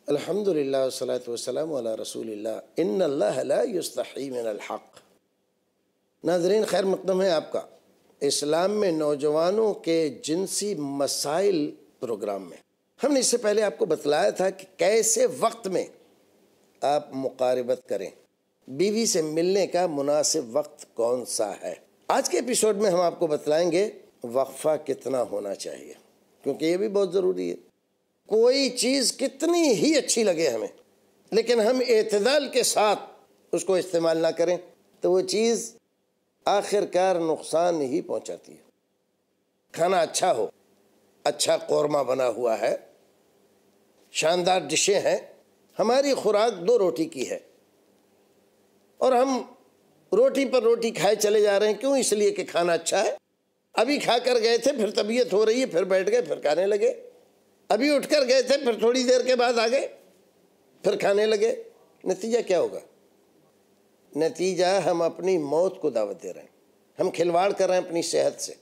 الحمدللہ والصلاۃ والسلام علی رسول اللہ ان اللہ لا یستحی من الحق۔ ناظرین، خیر مقدم ہے آپ کا اسلام میں نوجوانوں کے جنسی مسائل پروگرام میں۔ ہم نے اس سے پہلے آپ کو بتلایا تھا کہ کیسے وقت میں آپ مقاربت کریں، بیوی سے ملنے کا مناسب وقت کون سا ہے۔ آج کے ایپیسوڈ میں ہم آپ کو بتلائیں گے وقفہ کتنا ہونا چاہیے، کیونکہ یہ بھی بہت ضروری ہے۔ کوئی چیز کتنی ہی اچھی لگے ہمیں، لیکن ہم اعتدال کے ساتھ اس کو استعمال نہ کریں تو وہ چیز آخر کار نقصان ہی پہنچاتی ہے۔ کھانا اچھا ہو، اچھا قورمہ بنا ہوا ہے، شاندار ڈشیں ہیں، ہماری خوراک 2 روٹی کی ہے اور ہم روٹی پر روٹی کھائے چلے جا رہے ہیں۔ کیوں؟ اس لیے کہ کھانا اچھا ہے۔ ابھی کھا کر گئے تھے، پھر طبیعت ہو رہی ہے، پھر بیٹھ گئے، پھر کھانے لگے۔ ابھی اٹھ کر گئے تھے، پھر تھوڑی دیر کے بعد آ گئے، پھر کھانے لگے۔ نتیجہ کیا ہوگا؟ نتیجہ ہم اپنی موت کو دعوت دے رہے ہیں، ہم کھلواڑ کر رہے ہیں اپنی صحت سے۔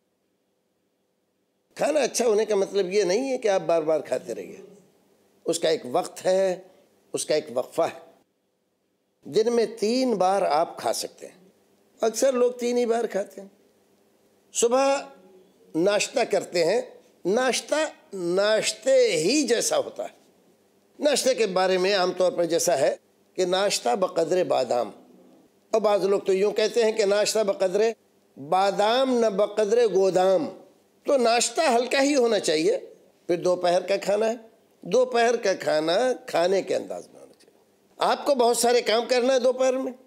کھانا اچھا ہونے کا مطلب یہ نہیں ہے کہ آپ بار بار کھاتے رہیے، اس کا ایک وقت ہے، اس کا ایک وقفہ ہے۔ دن میں 3 بار آپ کھا سکتے ہیں، اکثر لوگ 3 ہی بار کھاتے ہیں۔ صبح ناشتہ کرتے ہیں، ناشتے ہی جیسا ہوتا ہے۔ ناشتے کے بارے میں عام طور پر جیسا ہے کہ ناشتہ بقدر بادام، اور بعض لوگ تو یوں کہتے ہیں کہ ناشتہ بقدر بادام نہ بقدر گودام۔ تو ناشتہ ہلکا ہی ہونا چاہیے۔ پھر دوپہر کا کھانا ہے، دوپہر کا کھانا کھانے کے انداز میں ہونا چاہیے۔ آپ کو بہت سارے کام کرنا ہے دوپہر میں،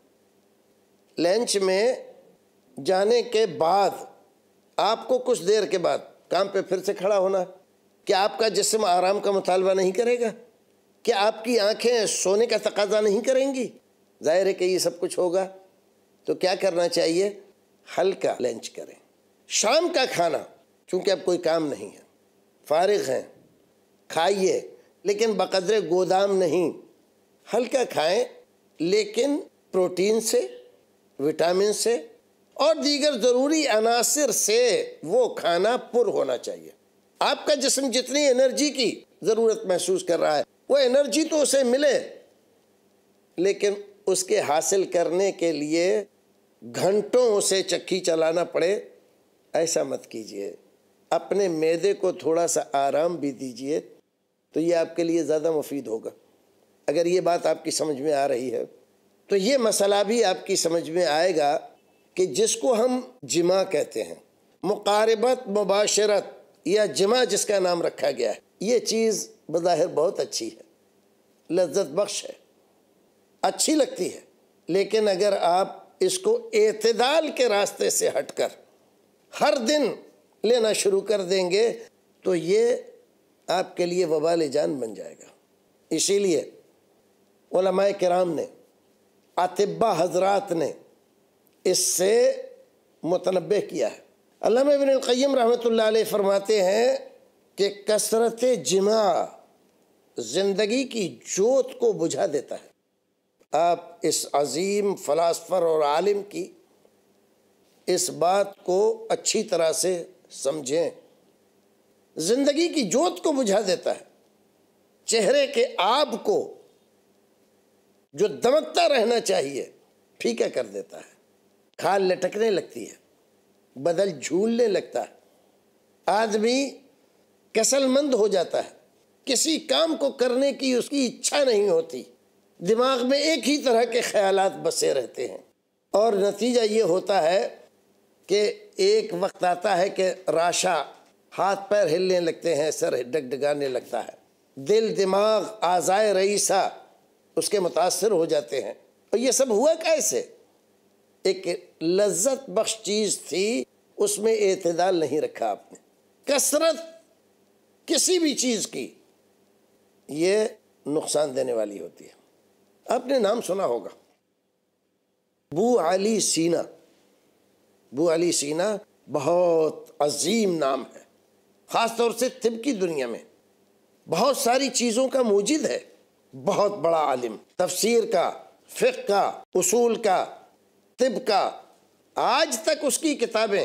لنچ میں جانے کے بعد آپ کو کچھ دیر کے بعد کام پہ پھر سے کھڑا ہونا ہے۔ کیا آپ کا جسم آرام کا مطالبہ نہیں کرے گا؟ کیا آپ کی آنکھیں سونے کا تقاضا نہیں کریں گی؟ ظاہر ہے کہ یہ سب کچھ ہوگا۔ تو کیا کرنا چاہیے؟ ہلکا لنچ کریں۔ شام کا کھانا، چونکہ اب کوئی کام نہیں ہے، فارغ ہیں، کھائیے، لیکن بقدر گودام نہیں۔ ہلکا کھائیں، لیکن پروٹین سے، وٹامن سے اور دیگر ضروری عناصر سے وہ کھانا پر ہونا چاہیے۔ آپ کا جسم جتنی انرجی کی ضرورت محسوس کر رہا ہے، وہ انرجی تو اسے ملے، لیکن اس کے حاصل کرنے کے لیے گھنٹوں اسے چکی چلانا پڑے، ایسا مت کیجئے۔ اپنے معدے کو تھوڑا سا آرام بھی دیجئے، تو یہ آپ کے لیے زیادہ مفید ہوگا۔ اگر یہ بات آپ کی سمجھ میں آ رہی ہے تو یہ مسئلہ بھی آپ کی سمجھ میں آئے گا کہ جس کو ہم جماع کہتے ہیں، مقاربت، مباشرت یا جماع جس کا نام رکھا گیا ہے، یہ چیز بظاہر بہت اچھی ہے، لذت بخش ہے، اچھی لگتی ہے، لیکن اگر آپ اس کو اعتدال کے راستے سے ہٹ کر ہر دن لینا شروع کر دیں گے تو یہ آپ کے لیے وبال جان بن جائے گا۔ اسی لیے علماء کرام نے، اطباء حضرات نے اس سے متنبہ کیا ہے۔ علامہ ابن القیم رحمۃ اللہ علیہ فرماتے ہیں کہ کثرت جماع زندگی کی جوت کو بجھا دیتا ہے۔ آپ اس عظیم فلاسفر اور عالم کی اس بات کو اچھی طرح سے سمجھیں۔ زندگی کی جوت کو بجھا دیتا ہے، چہرے کے آب کو جو دمکتا رہنا چاہیے پھیکا کر دیتا ہے، کھال لٹکنے لگتی ہے، بدن جھولنے لگتا ہے، آدمی کسل مند ہو جاتا ہے، کسی کام کو کرنے کی اس کی اچھا نہیں ہوتی، دماغ میں ایک ہی طرح کے خیالات بسے رہتے ہیں، اور نتیجہ یہ ہوتا ہے کہ ایک وقت آتا ہے کہ راشا، ہاتھ پیر ہلنے لگتے ہیں، سر ڈگڈگانے لگتا ہے، دل، دماغ، اعضائے رئیسہ اس کے متاثر ہو جاتے ہیں۔ اور یہ سب ہوا کیسے؟ ایک لذت بخش چیز تھی، اس میں اعتدال نہیں رکھا آپ نے۔ کثرت کسی بھی چیز کی یہ نقصان دینے والی ہوتی ہے۔ آپ نے نام سنا ہوگا ابو علی سینا۔ ابو علی سینا بہت عظیم نام ہے، خاص طور سے طب کی دنیا میں بہت ساری چیزوں کا موجد ہے، بہت بڑا عالم، تفسیر کا، فقہ کا، اصول کا، طب کا۔ آج تک اس کی کتابیں،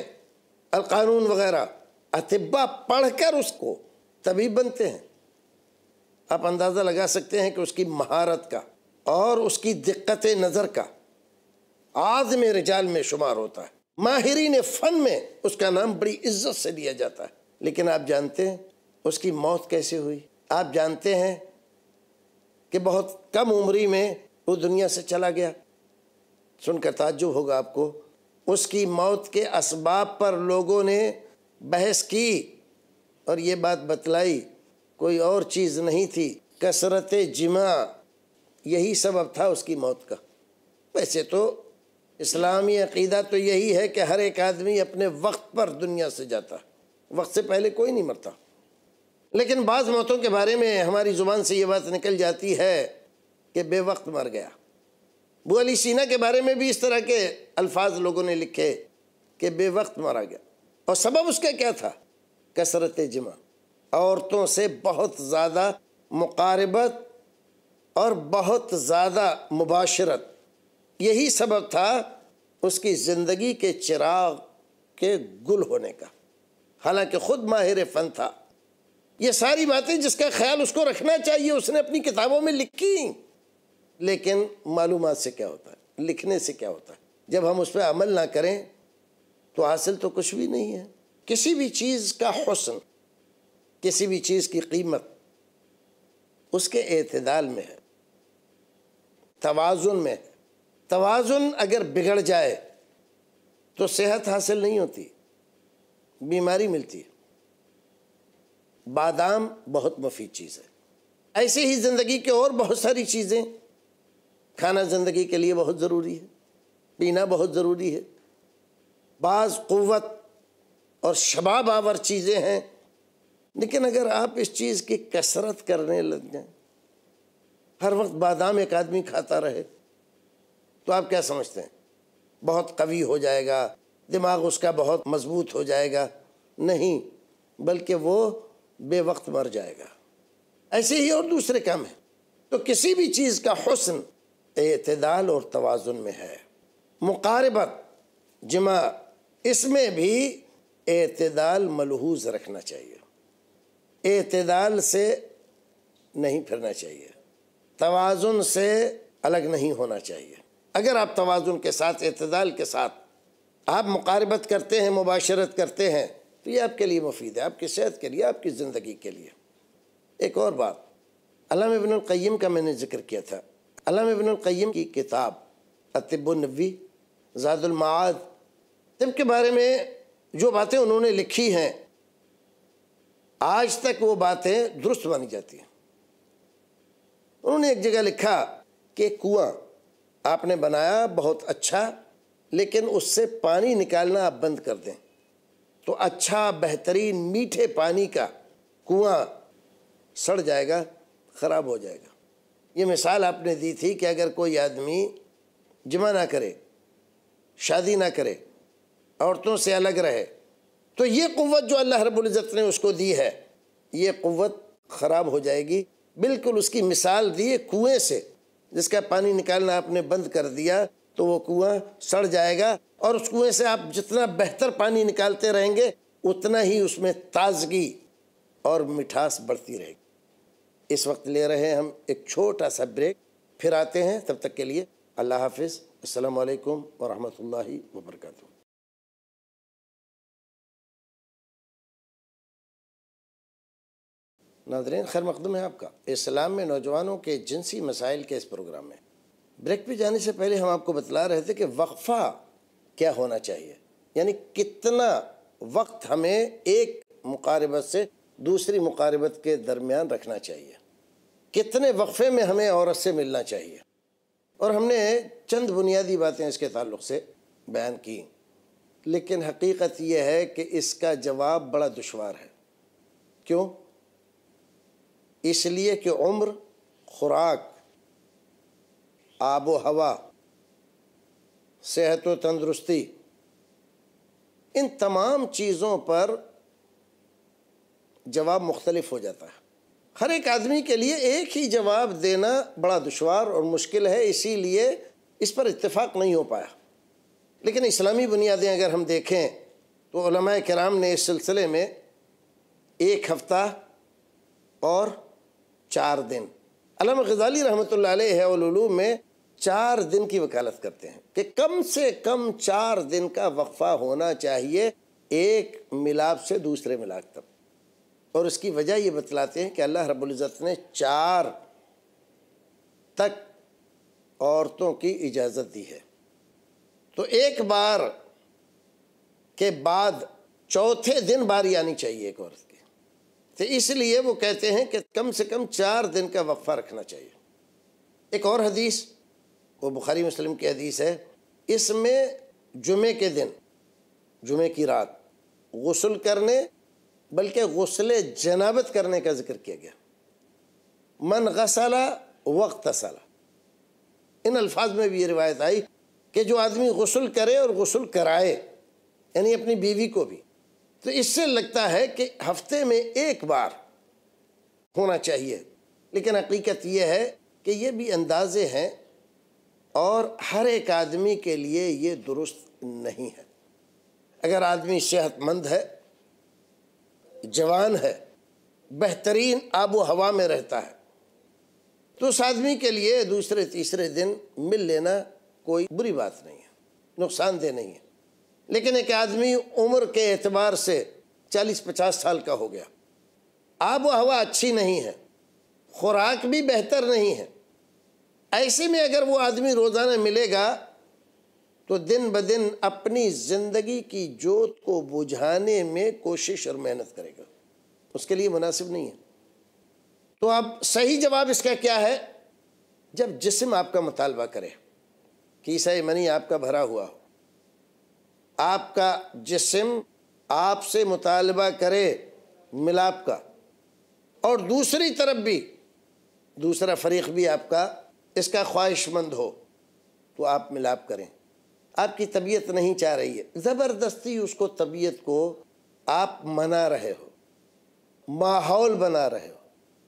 القانون وغیرہ، اطباء پڑھ کر اس کو طبیب بنتے ہیں۔ آپ اندازہ لگا سکتے ہیں کہ اس کی مہارت کا اور اس کی دقت نظر کا عازم رجال میں شمار ہوتا ہے، ماہرین فن میں اس کا نام بڑی عزت سے دیا جاتا ہے۔ لیکن آپ جانتے ہیں اس کی موت کیسے ہوئی؟ آپ جانتے ہیں کہ بہت کم عمری میں وہ دنیا سے چلا گیا۔ سن کر تعجب ہوگا آپ کو، اس کی موت کے اسباب پر لوگوں نے بحث کی اور یہ بات بتلائی کوئی اور چیز نہیں تھی، کثرت جماع یہی سبب تھا اس کی موت کا۔ ویسے تو اسلامی عقیدہ تو یہی ہے کہ ہر ایک آدمی اپنے وقت پر دنیا سے جاتا ہے، وقت سے پہلے کوئی نہیں مرتا، لیکن بعض موتوں کے بارے میں ہماری زبان سے یہ بات نکل جاتی ہے کہ بے وقت مر گیا۔ ابو علی سینا کے بارے میں بھی اس طرح کے الفاظ لوگوں نے لکھے کہ بے وقت مارا گیا، اور سبب اس کا کیا تھا؟ کثرت جماع، عورتوں سے بہت زیادہ مقاربت اور بہت زیادہ مباشرت، یہی سبب تھا اس کی زندگی کے چراغ کے گل ہونے کا، حالانکہ خود ماہر فن تھا۔ یہ ساری باتیں جس کا خیال اس کو رکھنا چاہیے اس نے اپنی کتابوں میں لکھی، لیکن معلومات سے کیا ہوتا ہے، لکھنے سے کیا ہوتا ہے؟ جب ہم اس پہ عمل نہ کریں تو حاصل تو کچھ بھی نہیں ہے۔ کسی بھی چیز کا حسن، کسی بھی چیز کی قیمت اس کے اعتدال میں ہے، توازن میں ہے۔ توازن اگر بگڑ جائے تو صحت حاصل نہیں ہوتی، بیماری ملتی ہے۔ بادام بہت مفید چیز ہے، ایسے ہی زندگی کے اور بہت ساری چیزیں، کھانا زندگی کے لیے بہت ضروری ہے، پینا بہت ضروری ہے، بعض قوت اور شباب آور چیزیں ہیں، لیکن اگر آپ اس چیز کی کثرت کرنے لگ جائیں، ہر وقت بادام ایک آدمی کھاتا رہے تو آپ کیا سمجھتے ہیں؟ بہت قوی ہو جائے گا، دماغ اس کا بہت مضبوط ہو جائے گا؟ نہیں، بلکہ وہ بے وقت مر جائے گا۔ ایسے ہی اور دوسرے کام ہیں۔ تو کسی بھی چیز کا حسن اعتدال اور توازن میں ہے۔ مقاربت، جماع، اس میں بھی اعتدال ملحوظ رکھنا چاہیے، اعتدال سے نہیں پھرنا چاہیے، توازن سے الگ نہیں ہونا چاہیے۔ اگر آپ توازن کے ساتھ، اعتدال کے ساتھ آپ مقاربت کرتے ہیں، مباشرت کرتے ہیں، تو یہ آپ کے لیے مفید ہے، آپ کی صحت کے لیے، آپ کی زندگی کے لیے۔ ایک اور بات، علامہ ابن القیم کا میں نے ذکر کیا تھا۔ علامہ ابن القیم کی کتاب الطب النبوی، زاد المعاد، طب کے بارے میں جو باتیں انہوں نے لکھی ہیں آج تک وہ باتیں درست مانی جاتی ہیں۔ انہوں نے ایک جگہ لکھا کہ کنواں آپ نے بنایا بہت اچھا، لیکن اس سے پانی نکالنا آپ بند کر دیں تو اچھا، بہترین، میٹھے پانی کا کنواں سڑ جائے گا، خراب ہو جائے گا۔ یہ مثال آپ نے دی تھی کہ اگر کوئی آدمی جمع نہ کرے، شادی نہ کرے، عورتوں سے الگ رہے، تو یہ قوت جو اللہ رب العزت نے اس کو دی ہے، یہ قوت خراب ہو جائے گی۔ بالکل اس کی مثال دی کنویں سے، جس کا پانی نکالنا آپ نے بند کر دیا تو وہ کنواں سڑ جائے گا، اور اس کنویں سے آپ جتنا بہتر پانی نکالتے رہیں گے اتنا ہی اس میں تازگی اور مٹھاس بڑھتی رہے گی۔ اس وقت لے رہے ہیں ہم ایک چھوٹا سا بریک، پھر آتے ہیں، تب تک کے لیے اللہ حافظ، السلام علیکم ورحمۃ اللہ وبرکاتہ۔ ناظرین، خیر مقدم ہے آپ کا اسلام میں نوجوانوں کے جنسی مسائل کے اس پروگرام میں۔ بریک پہ جانے سے پہلے ہم آپ کو بتلا رہے تھے کہ وقفہ کیا ہونا چاہیے، یعنی کتنا وقت ہمیں ایک مقاربت سے دوسری مقاربت کے درمیان رکھنا چاہیے، کتنے وقفے میں ہمیں عورت سے ملنا چاہیے، اور ہم نے چند بنیادی باتیں اس کے تعلق سے بیان کی۔ لیکن حقیقت یہ ہے کہ اس کا جواب بڑا دشوار ہے۔ کیوں؟ اس لیے کہ عمر، خوراک، آب و ہوا، صحت و تندرستی، ان تمام چیزوں پر جواب مختلف ہو جاتا ہے۔ ہر ایک آدمی کے لیے ایک ہی جواب دینا بڑا دشوار اور مشکل ہے، اسی لیے اس پر اتفاق نہیں ہو پایا۔ لیکن اسلامی بنیادیں اگر ہم دیکھیں تو علماء کرام نے اس سلسلے میں 1 ہفتہ اور 4 دن۔ علامہ غزالی رحمۃ اللہ علیہ العلوم میں 4 دن کی وکالت کرتے ہیں کہ کم سے کم 4 دن کا وقفہ ہونا چاہیے ایک ملاپ سے دوسرے ملاپ تک، اور اس کی وجہ یہ بتلاتے ہیں کہ اللہ رب العزت نے 4 تک عورتوں کی اجازت دی ہے، تو ایک بار کے بعد چوتھے دن باری آنی چاہیے ایک عورت کی، تو اس لیے وہ کہتے ہیں کہ کم سے کم 4 دن کا وقفہ رکھنا چاہیے۔ ایک اور حدیث، وہ بخاری مسلم کی حدیث ہے، اس میں جمعے کے دن، جمعے کی رات غسل کرنے بلکہ غسل جنابت کرنے کا ذکر کیا گیا۔ من غسل واغتسل، ان الفاظ میں بھی یہ روایت آئی کہ جو آدمی غسل کرے اور غسل کرائے، یعنی اپنی بیوی کو بھی، تو اس سے لگتا ہے کہ ہفتے میں ایک بار ہونا چاہیے، لیکن حقیقت یہ ہے کہ یہ بھی اندازے ہیں اور ہر ایک آدمی کے لیے یہ درست نہیں ہے۔ اگر آدمی صحت مند ہے، جوان ہے، بہترین آب و ہوا میں رہتا ہے، تو اس آدمی کے لیے دوسرے تیسرے دن مل لینا کوئی بری بات نہیں ہے، نقصان دہ نہیں ہے۔ لیکن ایک آدمی عمر کے اعتبار سے 40-50 سال کا ہو گیا، آب و ہوا اچھی نہیں ہے، خوراک بھی بہتر نہیں ہے، ایسے میں اگر وہ آدمی روزانہ ملے گا تو دن بدن اپنی زندگی کی جوت کو بجھانے میں کوشش اور محنت کرے گا، اس کے لیے مناسب نہیں ہے۔ تو اب صحیح جواب اس کا کیا ہے؟ جب جسم آپ کا مطالبہ کرے، کیسہ منی آپ کا بھرا ہوا ہو، آپ کا جسم آپ سے مطالبہ کرے ملاپ کا، اور دوسری طرف بھی دوسرا فریق بھی آپ کا اس کا خواہش مند ہو، تو آپ ملاپ کریں۔ آپ کی طبیعت نہیں چاہ رہی ہے، زبردستی اس کو، طبیعت کو آپ منا رہے ہو، ماحول بنا رہے ہو،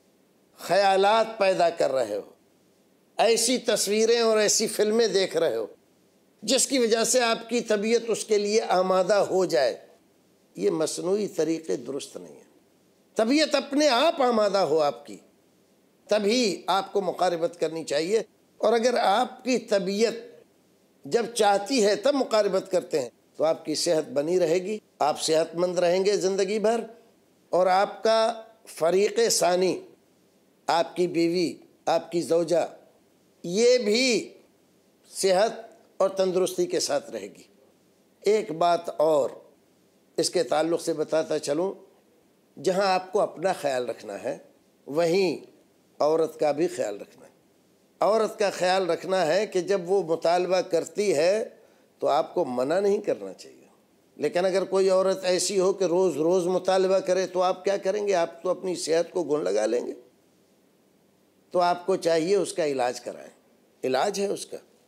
خیالات پیدا کر رہے ہو، ایسی تصویریں اور ایسی فلمیں دیکھ رہے ہو جس کی وجہ سے آپ کی طبیعت اس کے لیے آمادہ ہو جائے، یہ مصنوعی طریقے درست نہیں ہیں۔ طبیعت اپنے آپ آمادہ ہو آپ کی، تبھی آپ کو مقاربت کرنی چاہیے، اور اگر آپ کی طبیعت جب چاہتی ہے تب مقاربت کرتے ہیں تو آپ کی صحت بنی رہے گی، آپ صحت مند رہیں گے زندگی بھر، اور آپ کا فریق ثانی، آپ کی بیوی، آپ کی زوجہ، یہ بھی صحت اور تندرستی کے ساتھ رہے گی۔ ایک بات اور اس کے تعلق سے بتاتا چلوں، جہاں آپ کو اپنا خیال رکھنا ہے وہیں عورت کا بھی خیال رکھنا ہے۔ عورت کا خیال رکھنا ہے کہ جب وہ مطالبہ کرتی ہے تو آپ کو منع نہیں کرنا چاہیے، لیکن اگر کوئی عورت ایسی ہو کہ روز روز مطالبہ کرے تو آپ کیا کریں گے؟ آپ تو اپنی صحت کو گن لگا لیں گے۔ تو آپ کو چاہیے اس کا علاج کرائیں، علاج ہے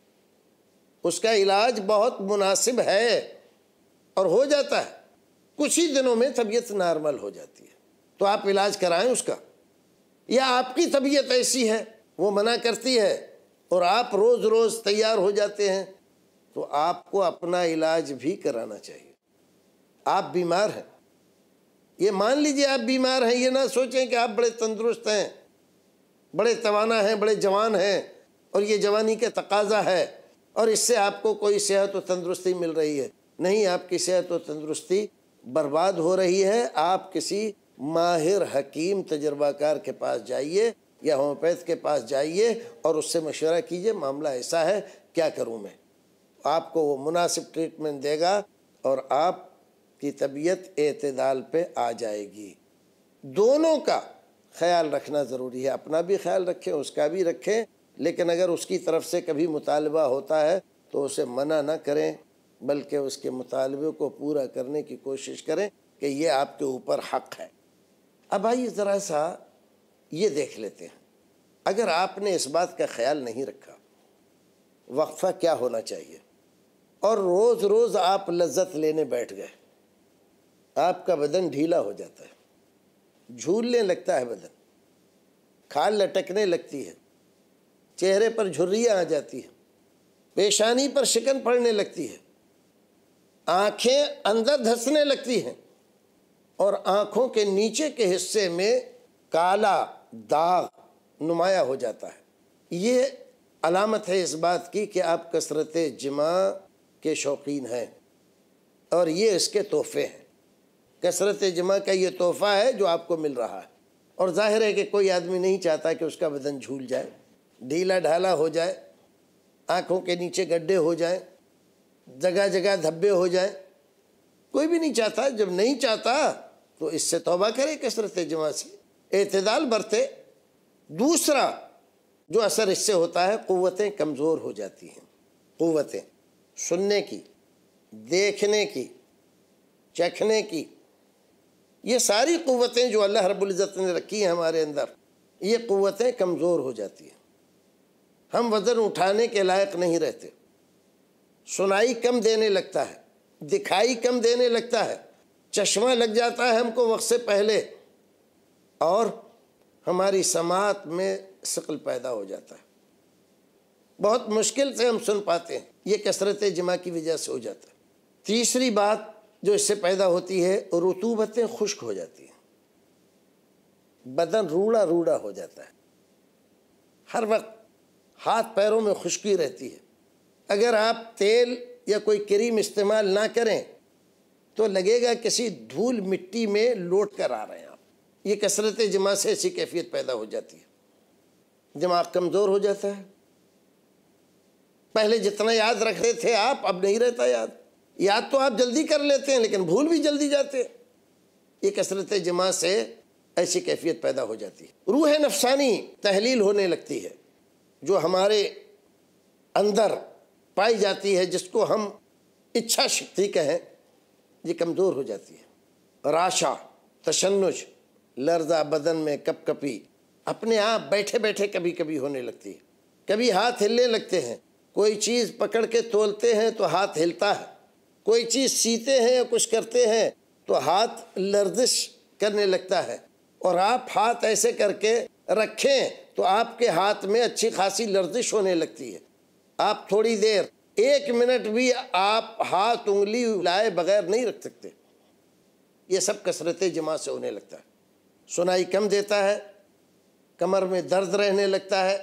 اس کا علاج بہت مناسب ہے اور ہو جاتا ہے، کچھ ہی دنوں میں طبیعت نارمل ہو جاتی ہے، تو آپ علاج کرائیں اس کا۔ یا آپ کی طبیعت ایسی ہے، وہ منع کرتی ہے اور آپ روز روز تیار ہو جاتے ہیں، تو آپ کو اپنا علاج بھی کرانا چاہیے۔ آپ بیمار ہیں، یہ مان لیجئے آپ بیمار ہیں، یہ نہ سوچیں کہ آپ بڑے تندرست ہیں، بڑے توانا ہیں، بڑے جوان ہیں، اور یہ جوانی کا تقاضا ہے اور اس سے آپ کو کوئی صحت و تندرستی مل رہی ہے۔ نہیں، آپ کی صحت و تندرستی برباد ہو رہی ہے۔ آپ کسی ماہر حکیم تجربہ کار کے پاس جائیے یا ہومیوپیتھ کے پاس جائیے اور اس سے مشورہ کیجئے، معاملہ ایسا ہے، کیا کروں میں؟ آپ کو وہ مناسب ٹریٹمنٹ دے گا اور آپ کی طبیعت اعتدال پہ آ جائے گی۔ دونوں کا خیال رکھنا ضروری ہے، اپنا بھی خیال رکھیں، اس کا بھی رکھیں، لیکن اگر اس کی طرف سے کبھی مطالبہ ہوتا ہے تو اسے منع نہ کریں، بلکہ اس کے مطالبے کو پورا کرنے کی کوشش کریں کہ یہ آپ کے اوپر حق ہے۔ اب آئیے ذرا سا یہ دیکھ لیتے ہیں، اگر آپ نے اس بات کا خیال نہیں رکھا وقفہ کیا ہونا چاہیے، اور روز روز آپ لذت لینے بیٹھ گئے، آپ کا بدن ڈھیلا ہو جاتا ہے، جھولنے لگتا ہے بدن، کھال لٹکنے لگتی ہے، چہرے پر جھریاں آ جاتی ہیں، پیشانی پر شکن پڑنے لگتی ہے، آنکھیں اندر دھنسنے لگتی ہیں، اور آنکھوں کے نیچے کے حصے میں کالا داغ نمایاں ہو جاتا ہے۔ یہ علامت ہے اس بات کی کہ آپ کثرت جماع کے شوقین ہیں، اور یہ اس کے تحفے ہیں۔ کثرت جماع کا یہ تحفہ ہے جو آپ کو مل رہا ہے، اور ظاہر ہے کہ کوئی آدمی نہیں چاہتا کہ اس کا بدن جھول جائے، ڈھیلا ڈھالا ہو جائے، آنکھوں کے نیچے گڈھے ہو جائیں، جگہ جگہ دھبے ہو جائیں۔ کوئی بھی نہیں چاہتا۔ جب نہیں چاہتا تو اس سے توبہ کرے، کثرت جماع سے اعتدال برتے۔ دوسرا جو اثر اس سے ہوتا ہے، قوتیں کمزور ہو جاتی ہیں۔ قوتیں سننے کی، دیکھنے کی، چکھنے کی، یہ ساری قوتیں جو اللہ رب العزت نے رکھی ہیں ہمارے اندر، یہ قوتیں کمزور ہو جاتی ہیں۔ ہم وزن اٹھانے کے لائق نہیں رہتے، سنائی کم دینے لگتا ہے، دکھائی کم دینے لگتا ہے، چشمہ لگ جاتا ہے ہم کو وقت سے پہلے، اور ہماری سماعت میں ثقل پیدا ہو جاتا ہے۔ بہت مشکل سے ہم سن پاتے ہیں، یہ کثرت جماع کی وجہ سے ہو جاتا ہے۔ تیسری بات جو اس سے پیدا ہوتی ہے، رطوبتیں خشک ہو جاتی ہیں، بدن روڑا روڑا ہو جاتا ہے، ہر وقت ہاتھ پیروں میں خشکی رہتی ہے۔ اگر آپ تیل یا کوئی کریم استعمال نہ کریں تو لگے گا کسی دھول مٹی میں لوٹ کر آ رہے ہیں آپ۔ یہ کثرت جماع سے ایسی کیفیت پیدا ہو جاتی ہے، دماغ کمزور ہو جاتا ہے۔ پہلے جتنا یاد رکھتے تھے آپ، اب نہیں رہتا یاد۔ یاد تو آپ جلدی کر لیتے ہیں لیکن بھول بھی جلدی جاتے ہیں۔ یہ کثرت جماع سے ایسی کیفیت پیدا ہو جاتی ہے۔ روح نفسانی تحلیل ہونے لگتی ہے، جو ہمارے اندر پائی جاتی ہے، جس کو ہم اچھا شکتی کہیں، یہ کمزور ہو جاتی ہے۔ راشا، تشنج، لرزہ بدن میں، کپ کپی اپنے آپ بیٹھے بیٹھے کبھی کبھی ہونے لگتی ہے۔ کبھی ہاتھ ہلنے لگتے ہیں، کوئی چیز پکڑ کے تولتے ہیں تو ہاتھ ہلتا ہے، کوئی چیز سیتے ہیں یا کچھ کرتے ہیں تو ہاتھ لرزش کرنے لگتا ہے، اور آپ ہاتھ ایسے کر کے رکھیں تو آپ کے ہاتھ میں اچھی خاصی لرزش ہونے لگتی ہے۔ آپ تھوڑی دیر، 1 منٹ بھی آپ ہاتھ انگلی لائے بغیر نہیں رکھ سکتے۔ یہ سب کثرت جماع سے ہونے لگتا ہے۔ سنائی کم دیتا ہے، کمر میں درد رہنے لگتا ہے،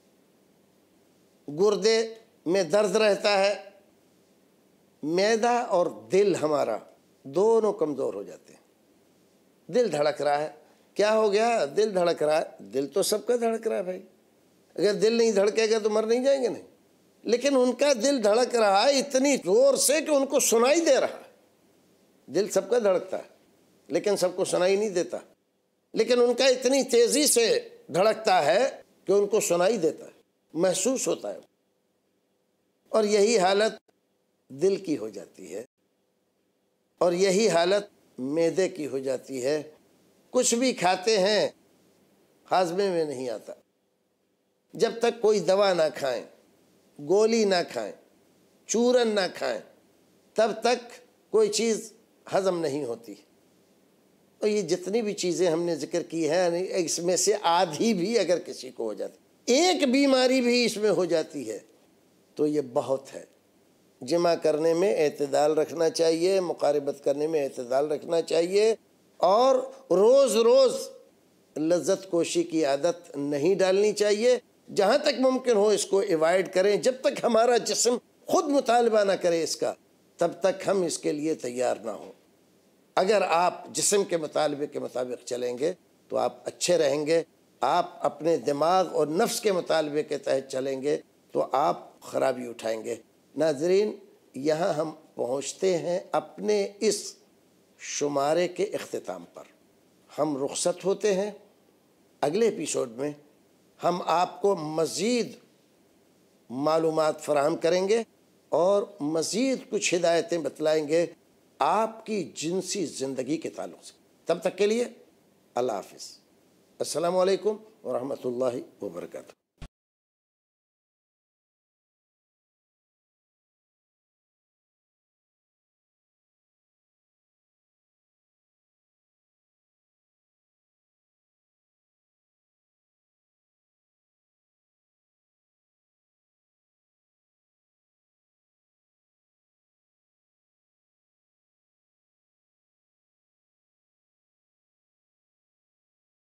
گردے میں درد رہتا ہے، معدہ اور دل ہمارا دونوں کمزور ہو جاتے ہیں۔ دل دھڑک رہا ہے، کیا ہو گیا؟ دل دھڑک رہا ہے۔ دل تو سب کا دھڑک رہا ہے بھائی، اگر دل نہیں دھڑکے گا تو مر نہیں جائیں گے؟ نہیں، لیکن ان کا دل دھڑک رہا ہے اتنی زور سے کہ ان کو سنائی دے رہا ہے۔ دل سب کا دھڑکتا ہے لیکن سب کو سنائی نہیں دیتا، لیکن ان کا اتنی تیزی سے دھڑکتا ہے کہ ان کو سنائی دیتا ہے، محسوس ہوتا ہے۔ اور یہی حالت دل کی ہو جاتی ہے، اور یہی حالت معدے کی ہو جاتی ہے۔ کچھ بھی کھاتے ہیں ہاضمے میں نہیں آتا، جب تک کوئی دوا نہ کھائیں، گولی نہ کھائیں، چورن نہ کھائیں، تب تک کوئی چیز ہضم نہیں ہوتی۔ اور یہ جتنی بھی چیزیں ہم نے ذکر کی ہیں، اس میں سے آدھی بھی اگر کسی کو ہو جاتی، ایک بیماری بھی اس میں ہو جاتی ہے، تو یہ بہت ہے۔ جمع کرنے میں اعتدال رکھنا چاہیے، مقاربت کرنے میں اعتدال رکھنا چاہیے، اور روز روز لذت کوشی کی عادت نہیں ڈالنی چاہیے۔ جہاں تک ممکن ہو اس کو ایوائڈ کریں۔ جب تک ہمارا جسم خود مطالبہ نہ کرے اس کا، تب تک ہم اس کے لیے تیار نہ ہوں۔ اگر آپ جسم کے مطالبے کے مطابق چلیں گے تو آپ اچھے رہیں گے، آپ اپنے دماغ اور نفس کے مطالبے کے تحت چلیں گے تو آپ خرابی اٹھائیں گے۔ ناظرین، یہاں ہم پہنچتے ہیں اپنے اس شمارے کے اختتام پر۔ ہم رخصت ہوتے ہیں۔ اگلے ایپیسوڈ میں ہم آپ کو مزید معلومات فراہم کریں گے اور مزید کچھ ہدایتیں بتلائیں گے آپ کی جنسی زندگی کے تعلق سے۔ تب تک کے لیے اللہ حافظ۔ السلام علیکم ورحمۃ اللہ وبرکاتہ۔